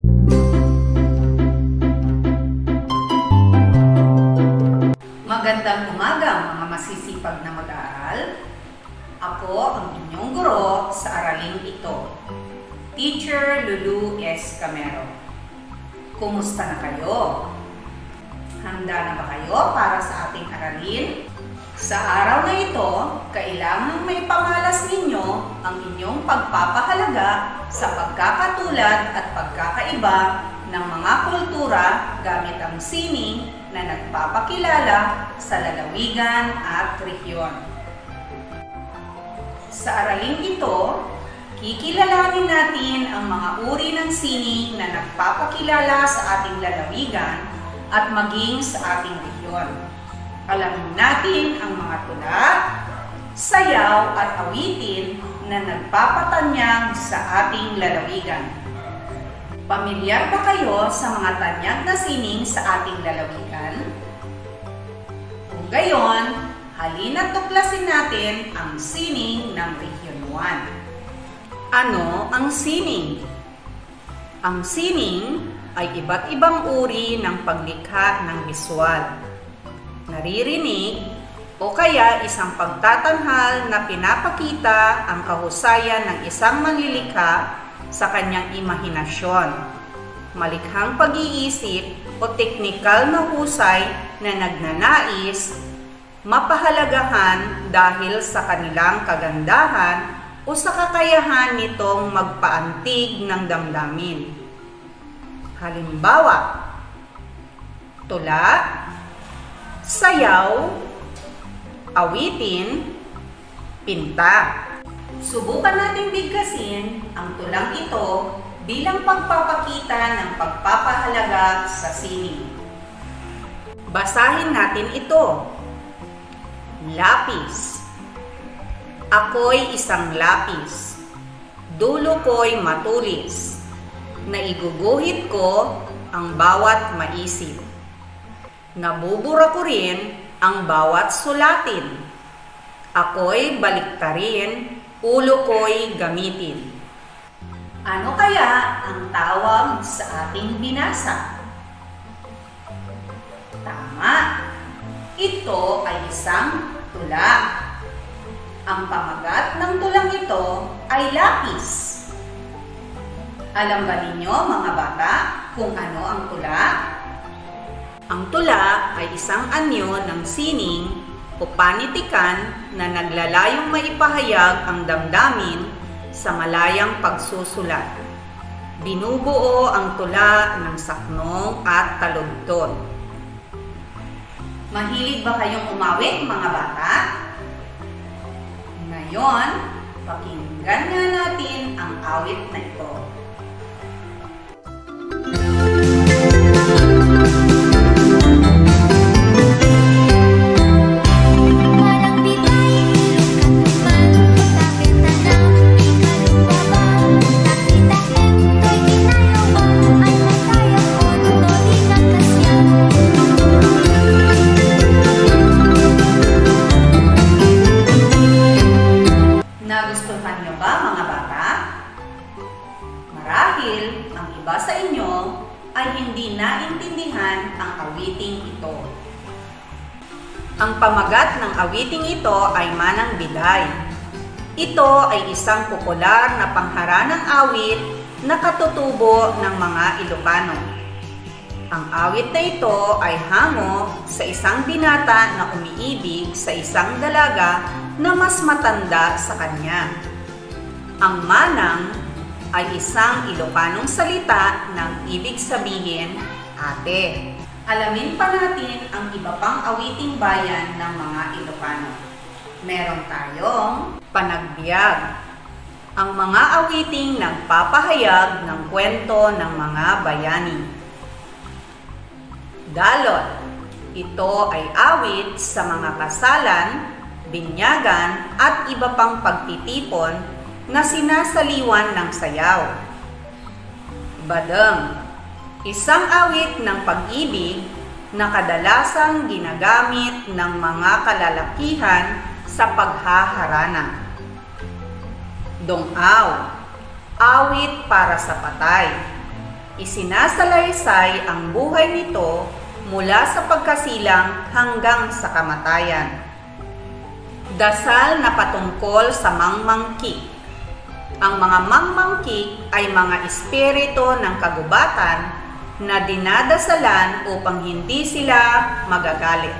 Magandang umaga mga masisipag na mag-aaral. Ako ang inyong guro sa araling ito, Teacher Lulu S. Camero. Kumusta na kayo? Handa na ba kayo para sa ating aralin? Sa araw na ito, kailangang may pamalas ninyo ang inyong pagpapahalaga sa pagkakatulad at pagkakaiba ng mga kultura gamit ang sining na nagpapakilala sa lalawigan at rehiyon. Sa araling ito, kikilalanin natin ang mga uri ng sining na nagpapakilala sa ating lalawigan at maging sa ating rehiyon. Alamin natin ang mga tula, sayaw at awitin na nagpapatanyag sa ating lalawigan. Pamilyar ba kayo sa mga tanyag na sining sa ating lalawigan? Kung gayon, halina't tuklasin natin ang sining ng Region 1. Ano ang sining? Ang sining ay iba't ibang uri ng paglikha ng biswal, naririnig, o kaya isang pagtatanghal na pinapakita ang kahusayan ng isang manlilikha sa kanyang imahinasyon, malikhang pag-iisip o teknikal na husay na nagnanais mapahalagahan dahil sa kanilang kagandahan o sa kakayahan nitong magpaantig ng damdamin. Halimbawa, tula, sayaw, awitin, pinta. Subukan nating bigkasin ang tulang ito bilang pagpapakita ng pagpapahalaga sa sining. Basahin natin ito. Lapis. Ako'y isang lapis. Dulo ko'y matulis. Naiguguhit ko ang bawat maisip. Nabubura ko rin ang bawat sulatin. Ako'y baliktarin, ulo ko'y gamitin. Ano kaya ang tawag sa ating binasa? Tama! Ito ay isang tula. Ang pamagat ng tulang ito ay lapis. Alam ba ninyo mga bata kung ano ang tula? Ang tula ay isang anyo ng sining o panitikan na naglalayong maipahayag ang damdamin sa malayang pagsusulat. Binubuo ang tula ng saknong at taludtod. Mahilig ba kayong umawit mga bata? Ngayon, pakinggan nga natin ang awit na ito. Nagustuhan niyo ba mga bata? Marahil ang iba sa inyo ay hindi naintindihan ang awiting ito. Ang pamagat ng awiting ito ay Manang Biday. Ito ay isang popular na pangharanang awit na katutubo ng mga Ilocano. Ang awit na ito ay hango sa isang binata na umiibig sa isang dalaga na mas matanda sa kanya. Ang manang ay isang Ilocanong salita ng ibig sabihin ate. Alamin pa natin ang iba pang awiting bayan ng mga Ilocano. Meron tayong panagbiag. Ang mga awiting nagpapahayag ng kwento ng mga bayani. Dalot. Ito ay awit sa mga kasalan, binyagan at iba pang pagtitipon na sinasaliwan ng sayaw. Badang. Isang awit ng pag-ibig na kadalasang ginagamit ng mga kalalakihan sa paghaharana. Dongaw. Awit para sa patay. Isinasalaysay ang buhay nito mula sa pagkasilang hanggang sa kamatayan. Dasal na patungkol sa mangmangkik. Ang mga mangmangkik ay mga espiritu ng kagubatan na dinadasalan upang hindi sila magagalit.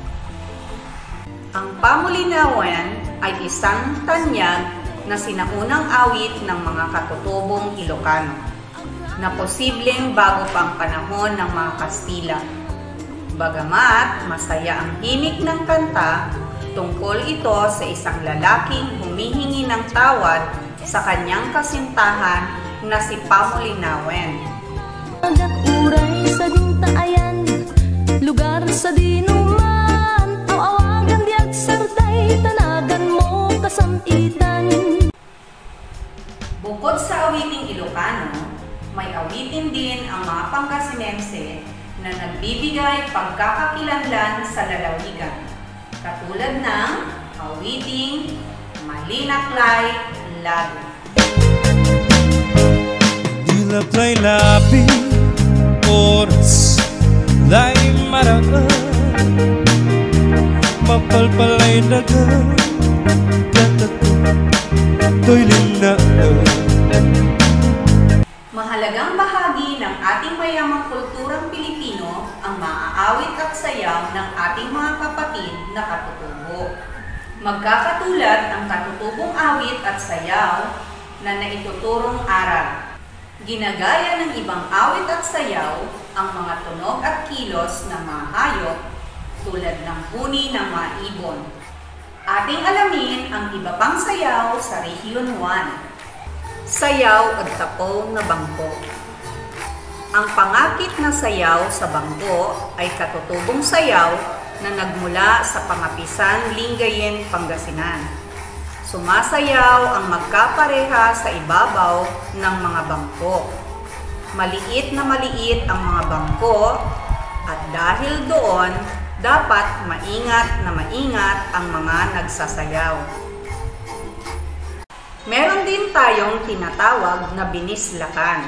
Ang pamulinawan ay isang tanyag na sinaunang awit ng mga katutubong Ilocano na posibleng bago pang panahon ng mga Kastila. Bagamat masaya ang himig ng kanta, tungkol ito sa isang lalaking humihingi ng tawad sa kanyang kasintahan na si Pamulinawen. Uray sa dintaayan, lugar sa dinuman, awagan diag sarday, tanagan mo kasamitan. Bukod sa awiting Ilocano, may awitin din ang mga Pangasinense na nagbibigay pagkakakilanlan sa lalawigan, katulad ng awiting Malinaklay Labi. Dilaplay labi, oras, lay maraan, mapalpalay dagan, katatu, to'y linaan. Mahalagang bahagi ng ating mayamang kulturang Pilipino ang maaawit at sayaw ng ating mga kapatid na katutubo. Magkakatulad ang katutubong awit at sayaw na naituturong aral. Ginagaya ng ibang awit at sayaw ang mga tunog at kilos ng mga hayop tulad ng huni ng mga ibon. Ating alamin ang iba pang sayaw sa Region 1. Sayaw at tapaw na bangko. Ang pangakit na sayaw sa bangko ay katutubong sayaw na nagmula sa Pangapisan, Lingayen, Pangasinan. Sumasayaw ang magkapareha sa ibabaw ng mga bangko. Maliit ang mga bangko at dahil doon, dapat maingat ang mga nagsasayaw. Meron din tayong tinatawag na binislakan.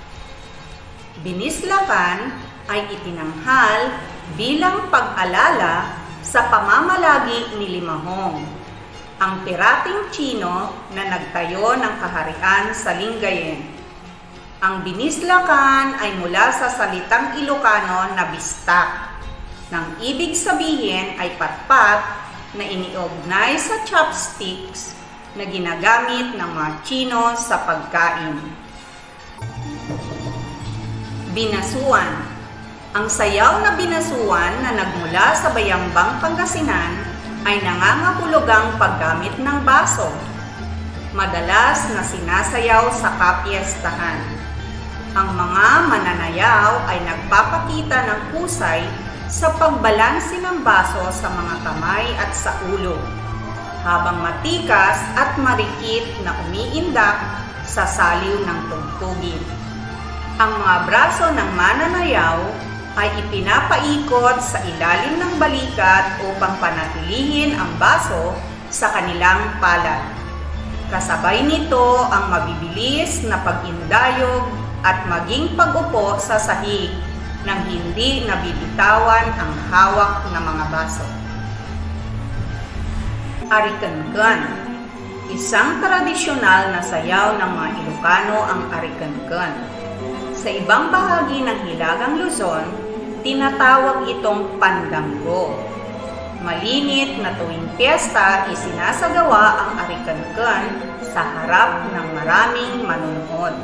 Binislakan ay itinanghal bilang pag-alala sa pamamalagi ni Limahong, ang pirating Tsino na nagtayo ng kaharian sa Lingayen. Ang binislakan ay mula sa salitang Ilocano na bistak, nang ibig sabihin ay patpat na iniugnay sa chopsticks na ginagamit ng mga Tsino sa pagkain. Binasuan. Ang sayaw na binasuan na nagmula sa Bayambang, Pangasinan ay nangangahulugang paggamit ng baso. Madalas na sinasayaw sa kapiestahan. Ang mga mananayaw ay nagpapakita ng husay sa pagbalanse ng baso sa mga kamay at sa ulo, habang matikas at marikit na umiindak sa saliw ng tugtugin. Ang mga braso ng mananayaw ay ipinapaikot sa ilalim ng balikat upang panatilihin ang baso sa kanilang palad. Kasabay nito ang mabibilis na pag-indayog at maging pag-upo sa sahig nang hindi nabibitawan ang hawak na mga baso. Arikankan. Isang tradisyonal na sayaw ng mga Ilocano ang arikankan. Sa ibang bahagi ng Hilagang Luzon, tinatawag itong pandanggo. Malinit na tuwing piyesta, isinasagawa ang arikankan sa harap ng maraming manunood.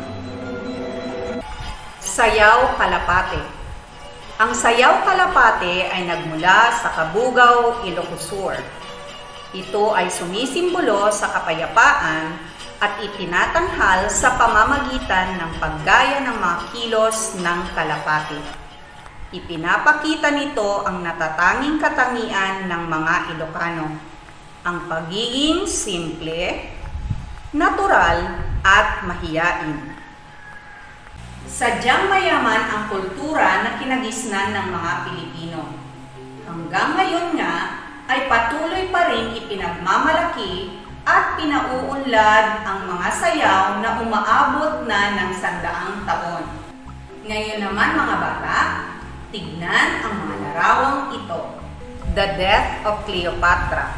Sayaw Kalapate. Ang sayaw Kalapate ay nagmula sa Kabugaw, Ilocos Sur. Ito ay sumisimbolo sa kapayapaan at itinatanghal sa pamamagitan ng paggaya ng mga kilos ng kalapate. Ipinapakita nito ang natatanging katangian ng mga Ilocano, ang pagiging simple, natural at mahiyain. Sadyang mayaman ang kultura na kinagisnan ng mga Pilipino. Hanggang ngayon nga ay patuloy pa rin ipinagmamalaki at pinauunlad ang mga sayaw na umaabot na ng 100 taon. Ngayon naman mga bata, tignan ang mga larawang ito. The Death of Cleopatra,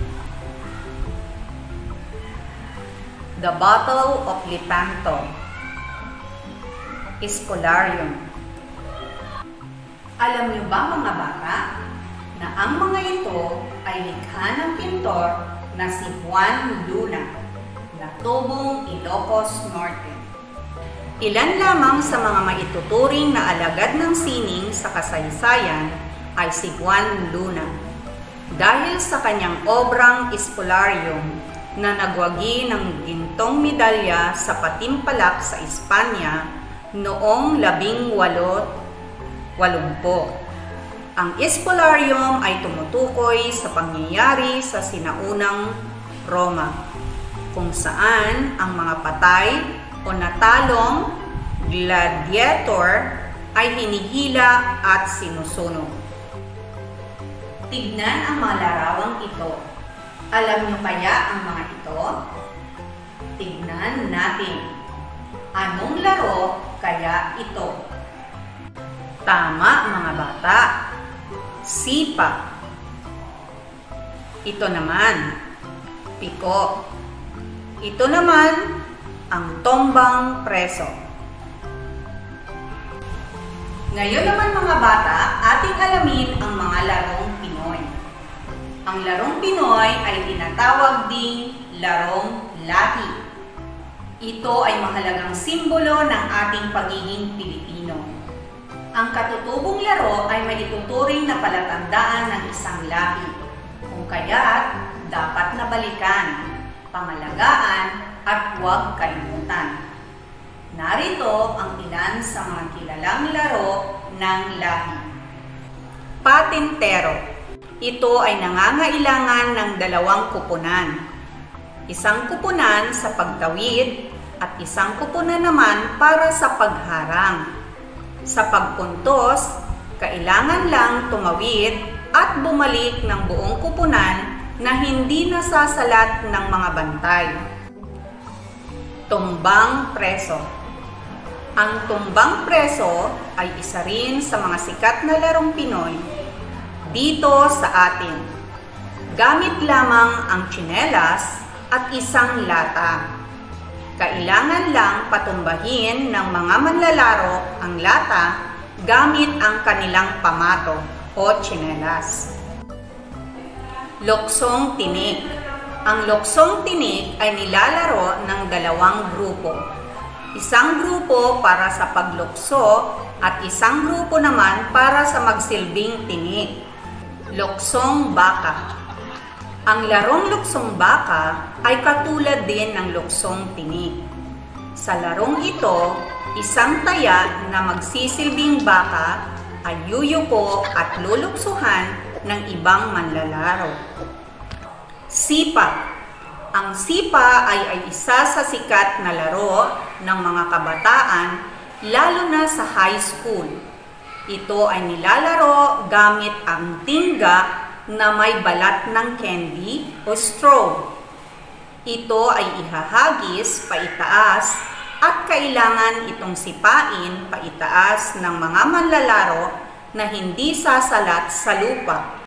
The Battle of Lepanto, Spolarium. Alam niyo ba mga bata na ang mga ito ay likha ng pintor na si Juan Luna na tubong Ilocos Norte. Ilan lamang sa mga maituturing na alagad ng sining sa kasaysayan ay si Juan Luna. Dahil sa kanyang obrang Spolarium na nagwagi ng gintong medalya sa patimpalak sa Espanya noong 1880. Ang Spolarium ay tumutukoy sa pangyayari sa sinaunang Roma, kung saan ang mga patay o natalong gladiator ay hinihila at sinusunog. Tignan ang mga larawang ito. Alam niyo kaya ang mga ito? Tignan natin. Anong laro kaya ito? Tama mga bata. Sipa. Ito naman, piko. Ito naman, ang tombang preso. Ngayon naman mga bata, ating alamin ang mga larong Pinoy. Ang larong Pinoy ay tinatawag ding larong lahi. Ito ay mahalagang simbolo ng ating pagiging Pilipino. Ang katutubong laro ay maituturing na palatandaan ng isang lahi, kung kaya't dapat na balikan, pangalagaan at huwag kalimutan. Narito ang ilan sa mga kilalang laro ng lahi. Patintero. Ito ay nangangailangan ng dalawang kupunan. Isang kupunan sa pagtawid at isang kupunan naman para sa pagharang. Sa pagpuntos, kailangan lang tumawid at bumalik ng buong kupunan na hindi nasasalat ng mga bantay. Tumbang preso. Ang tumbang preso ay isa rin sa mga sikat na larong Pinoy dito sa atin. Gamit lamang ang tsinelas at isang lata. Kailangan lang patumbahin ng mga manlalaro ang lata gamit ang kanilang pamato o tsinelas. Luksong tinik. Ang luksong tinik ay nilalaro ng dalawang grupo. Isang grupo para sa paglukso at isang grupo naman para sa magsilbing tinik. Luksong baka. Ang larong luksong baka ay katulad din ng luksong tinik. Sa larong ito, isang taya na magsisilbing baka ay yuyuko at luluksuhan ng ibang manlalaro. Sipa. Ang sipa ay isa sa sikat na laro ng mga kabataan, lalo na sa high school. Ito ay nilalaro gamit ang tingga na may balat ng candy o straw. Ito ay ihahagis paitaas at kailangan itong sipain paitaas ng mga manlalaro na hindi sasalat sa lupa.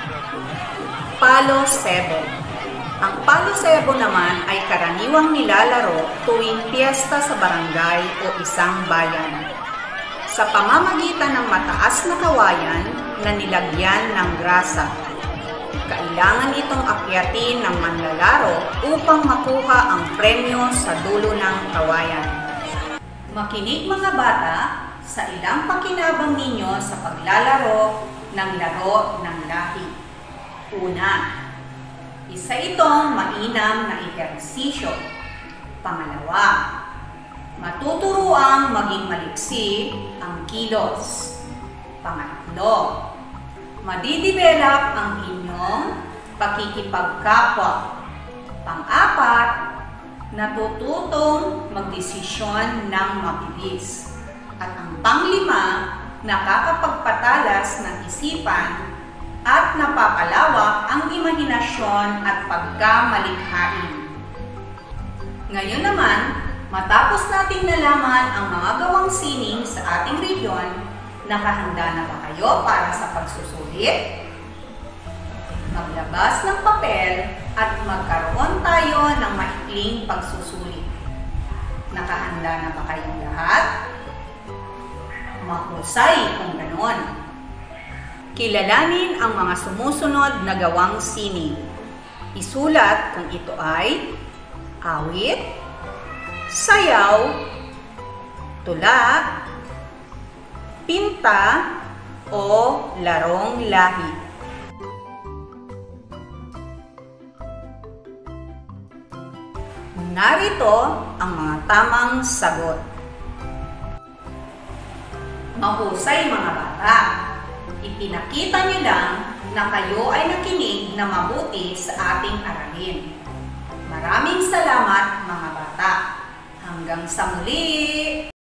Palo sebo. Ang palo sebo naman ay karaniwang nilalaro tuwing piyesta sa barangay o isang bayan. Sa pamamagitan ng mataas na kawayan na nilagyan ng grasa. Kailangan itong akyatin ng manlalaro upang makuha ang premyo sa dulo ng kawayan. Makinig mga bata sa ilang pakinabang ninyo sa paglalaro ng laro ng lahi. Una, isa itong mainam na ehersisyo. Pangalawa, matuturuang maging maliksi ang kilos. Pangatlo, madidevelop ang inyong pakikipagkapwa. Pang-apat, natututong magdesisyon ng mabilis. At ang pang-lima, nakakapagpatalas ng isipan at napapalawak ang imahinasyon at pagkamalikhain. Ngayon naman, Matapos nating nalaman ang mga gawang sining sa ating rehiyon, nakahanda na ba kayo para sa pagsusulit? Maglabas ng papel at magkaroon tayo ng maikling pagsusulit. Nakahanda na ba kayong lahat? Mahusay kung ganon. Kilalanin ang mga sumusunod na gawang sining. Isulat kung ito ay awit, sayaw, tula, pinta, o larong lahi. Narito ang mga tamang sagot. Mahusay mga bata. Ipinakita niyo lang na kayo ay nakinig na mabuti sa ating aralin. Maraming salamat mga bata. Hanggang sa muli!